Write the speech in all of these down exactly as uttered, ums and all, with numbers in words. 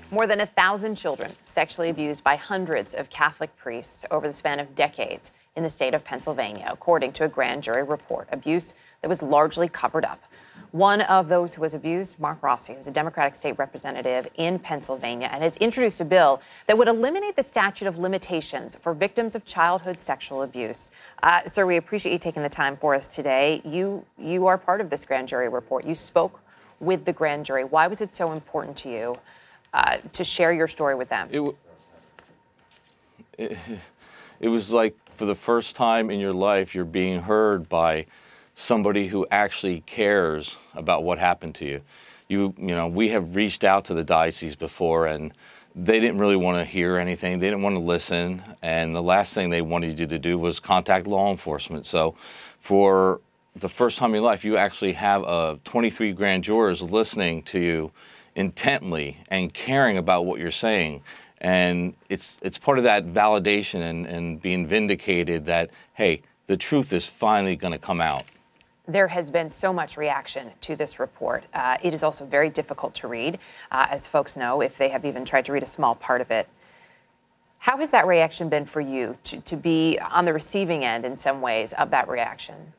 More than a thousand children sexually abused by hundreds of Catholic priests over the span of decades in the state of Pennsylvania, according to a grand jury report. Abuse that was largely covered up. One of those who was abused, Mark Rossi, who's a Democratic state representative in Pennsylvania, and has introduced a bill that would eliminate the statute of limitations for victims of childhood sexual abuse. Uh, sir, we appreciate you taking the time for us today. You, you are part of this grand jury report. You spoke with the grand jury. Why was it so important to you uh, to share your story with them? It, it, it was like for the first time in your life, you're being heard by somebody who actually cares about what happened to you. You, you know, we have reached out to the diocese before, and they didn't really want to hear anything. They didn't want to listen, and the last thing they wanted you to do was contact law enforcement. So for the first time in your life, you actually have uh, twenty-three grand jurors listening to you intently and caring about what you're saying. And it's it's part of that validation and, and being vindicated that, hey, the truth is finally going to come out. There has been so much reaction to this report. Uh, it is also very difficult to read, uh, as folks know, if they have even tried to read a small part of it. How has that reaction been for you, to, to be on the receiving end in some ways of that reaction?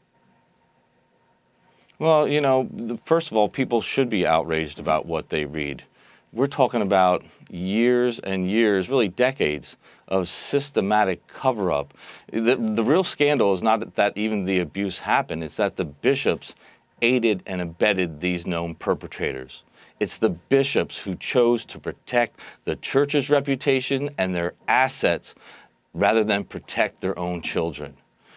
Well, you know, the, first of all, people should be outraged about what they read. We're talking about years and years, really decades, of systematic cover-up. The, the real scandal is not that even the abuse happened, it's that the bishops aided and abetted these known perpetrators. It's the bishops who chose to protect the church's reputation and their assets rather than protect their own children.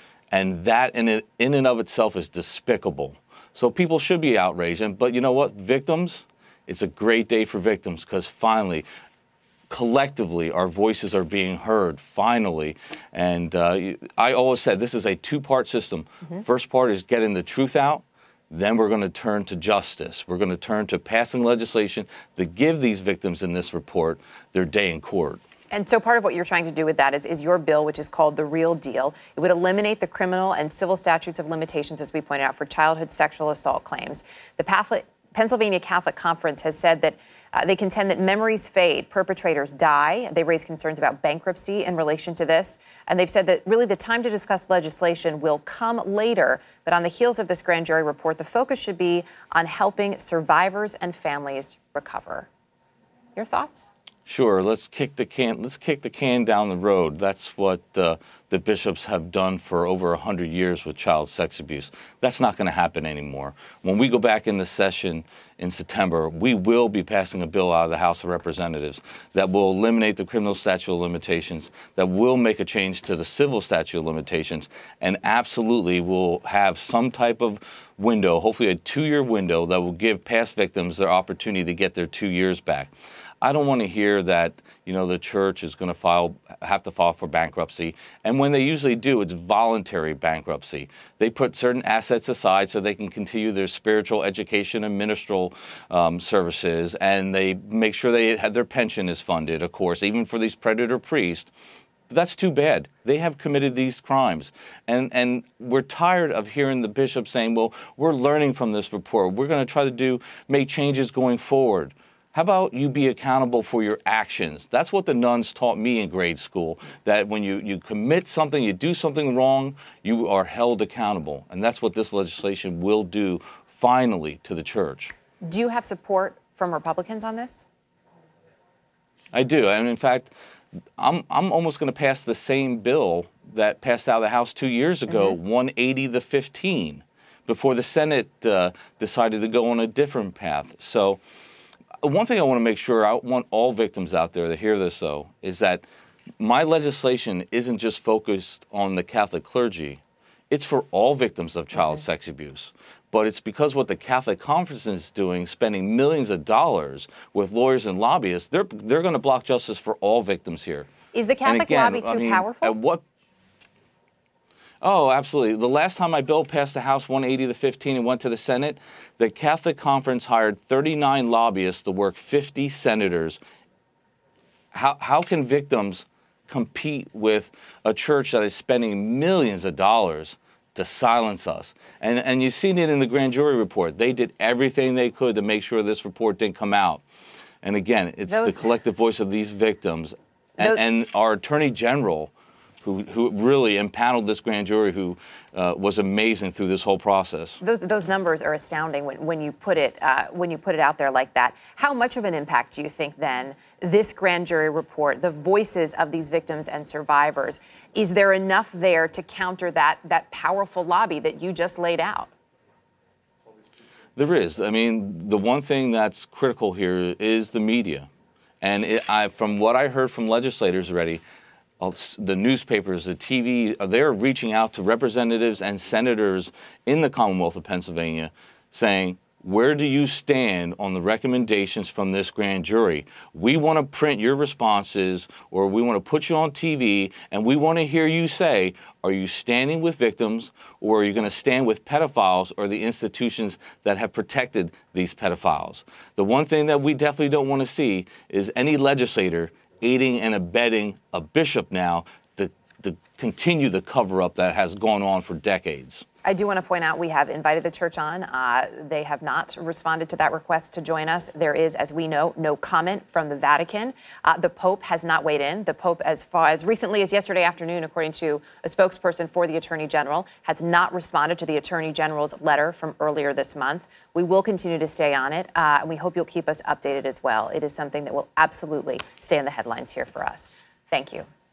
And that in, it, in and of itself is despicable. So people should be outraged. And, but you know what? Victims, it's a great day for victims because finally, collectively, our voices are being heard, finally. And uh, I always said this is a two-part system. Mm-hmm. First part is getting the truth out. Then we're going to turn to justice. We're going to turn to passing legislation to give these victims in this report their day in court. And so part of what you're trying to do with that is, is your bill, which is called The Real Deal. It would eliminate the criminal and civil statutes of limitations, as we pointed out, for childhood sexual assault claims. The Catholic, Pennsylvania Catholic Conference has said that uh, they contend that memories fade, perpetrators die. They raise concerns about bankruptcy in relation to this. And they've said that really the time to discuss legislation will come later. But on the heels of this grand jury report, the focus should be on helping survivors and families recover. Your thoughts? Sure. Let's kick the can. Let's kick the can down the road. That's what uh, the bishops have done for over a hundred years with child sex abuse. That's not going to happen anymore. When we go back into session in September, we will be passing a bill out of the House of Representatives that will eliminate the criminal statute of limitations, that will make a change to the civil statute of limitations, and absolutely will have some type of window, hopefully a two-year window, that will give past victims their opportunity to get their two years back. I don't want to hear that, you know, the church is going to file, have to file for bankruptcy. And when they usually do, it's voluntary bankruptcy. They put certain assets aside so they can continue their spiritual education and ministerial um, services, and they make sure they have their pension is funded, of course, even for these predator priests. But that's too bad. They have committed these crimes. And and we're tired of hearing the bishop saying, well, we're learning from this report. We're going to try to do, make changes going forward. How about you be accountable for your actions? That's what the nuns taught me in grade school, that when you, you commit something, you do something wrong, you are held accountable. And that's what this legislation will do, finally, to the church. Do you have support from Republicans on this? I do. And in fact, I'm, I'm almost going to pass the same bill that passed out of the House two years ago, mm-hmm. one eighty to fifteen, before the Senate uh, decided to go on a different path. So one thing I want to make sure, I want all victims out there to hear this, though, is that my legislation isn't just focused on the Catholic clergy. It's for all victims of child mm-hmm. sex abuse. But it's because what the Catholic Conference is doing, spending millions of dollars with lawyers and lobbyists, they're, they're going to block justice for all victims here. Is the Catholic again, lobby too I mean, powerful? At what Oh, absolutely. The last time my bill passed the House one eighty to fifteen and went to the Senate, the Catholic Conference hired thirty-nine lobbyists to work fifty senators. How, how can victims compete with a church that is spending millions of dollars to silence us? And, and you've seen it in the grand jury report. They did everything they could to make sure this report didn't come out. And again, it's Those- the collective voice of these victims and, Those- and our Attorney General, who, who really impaneled this grand jury, who uh, was amazing through this whole process. Those those numbers are astounding when, when you put it uh, when you put it out there like that. How much of an impact do you think then this grand jury report, the voices of these victims and survivors, is there enough there to counter that that powerful lobby that you just laid out? There is. I mean, the one thing that's critical here is the media, and it, I, from what I heard from legislators already, the newspapers, the T V, they're reaching out to representatives and senators in the Commonwealth of Pennsylvania saying, where do you stand on the recommendations from this grand jury? We want to print your responses, or we want to put you on T V, and we want to hear you say, are you standing with victims, or are you going to stand with pedophiles or the institutions that have protected these pedophiles? The one thing that we definitely don't want to see is any legislator aiding and abetting a bishop now to, to continue the cover-up that has gone on for decades. I do want to point out we have invited the church on. Uh, they have not responded to that request to join us. There is, as we know, no comment from the Vatican. Uh, the Pope has not weighed in. The Pope, as far as recently as yesterday afternoon, according to a spokesperson for the Attorney General, has not responded to the Attorney General's letter from earlier this month. We will continue to stay on it, uh, and we hope you'll keep us updated as well. It is something that will absolutely stay in the headlines here for us. Thank you.